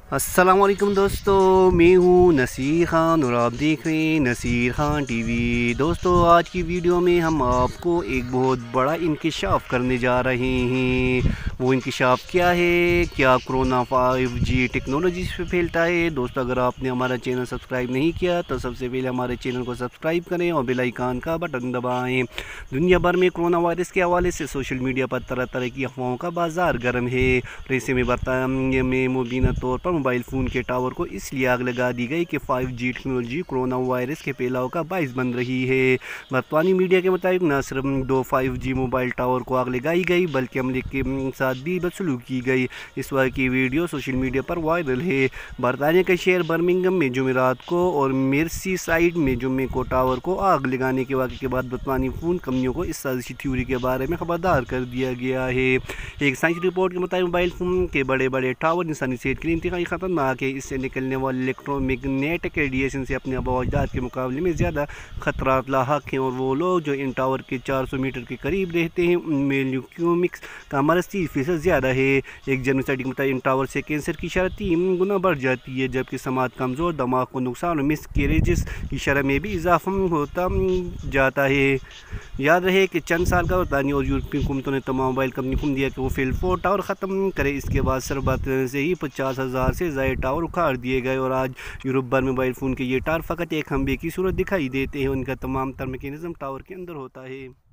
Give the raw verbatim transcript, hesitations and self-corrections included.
السلام علیکم دوستو، میں ہوں نصیر خان اور آپ دیکھ رہے ہیں نصیر خان ٹی وی۔ دوستو آج کی ویڈیو میں ہم آپ کو ایک بہت بڑا انکشاف کرنے جا رہے ہیں۔ وہ انکشاف کیا ہے؟ کیا کرونا فائیو جی ٹیکنالوجی سے پھیلتا ہے؟ دوستو اگر آپ نے ہمارا چینل سبسکرائب نہیں کیا تو سب سے پہلے ہمارے چینل کو سبسکرائب کریں اور بیل آئیکن کا بٹن دبائیں۔ دنیا بھر میں کرونا وائرس کے حوالے سے سوشل میڈیا پر طرح طرح کی افواہوں کا بازار گرم ہے اور ایسے میں برطانیہ میں مبینہ طور پر موبائل فون کے ٹاور کو اس لیے آگ لگا دی گئی کہ five G technology corona virus کے پھیلاؤ کا باعث بن رہی ہے۔ برطانوی میڈیا کے مطابق نہ صرف دو فائیو جی موبائل ٹاور کو آگ لگائی گئی بلکہ عملے کے ساتھ بھی بدسلوکی کی گئی۔ اس واقعے کی ویڈیو سوشل میڈیا پر وائرل ہے۔ برطانیہ کے شہر برمنگھم میں جمعرات کو اور میرسی سائیڈ میں جمعے کو ٹاور کو آگ لگانے کے واقعے کے بعد برطانوی فون کمپنیوں کو اس سازشی تھیوری کے بارے میں خبردار کر دیا گیا ہے۔ ایک سائنسی رپورٹ کے مطابق موبائل فون کے بڑے بڑے ٹاور انسانی صحت کے لیے انتہائی خطرناک ہے۔ اس سے نکلنے والے الیکٹرو میگنیٹک ریڈیشن سے اپنے آباء و اجداد کے مقابلے میں زیادہ خطرات لاحق ہیں، اور وہ لوگ جو ان ٹاور کے چار سو میٹر کے قریب رہتے ہیں ان میں لیوکیمکس کا مرض تیس فیصد زیادہ ہے۔ ایک جرمن اسٹڈی کے مطابق ان ٹاور سے کینسر کی شرح تین گنا بڑھ جاتی ہے، جبکہ سماعت کمزور، دماغ کو نقصان اور مس کیریجز کی شرح میں بھی اضافہ ہوتا جاتا ہے۔ یاد رہے کہ چند سال کا برطانیہ اور یورپی حکومتوں نے تمام موبائل کمپنی کو دیا کہ وہ فی الفور ٹاور ختم کرے۔ اس کے بعد صرف برطانیہ سے ہی پچاس ہزار سے زائد ٹاور اکھاڑ دیے گئے، اور آج یورپ بھر میں موبائل فون کے یہ ٹاور فقط ایک کھمبے کی صورت دکھائی دیتے ہیں، ان کا تمام تر میکینزم ٹاور کے اندر ہوتا ہے۔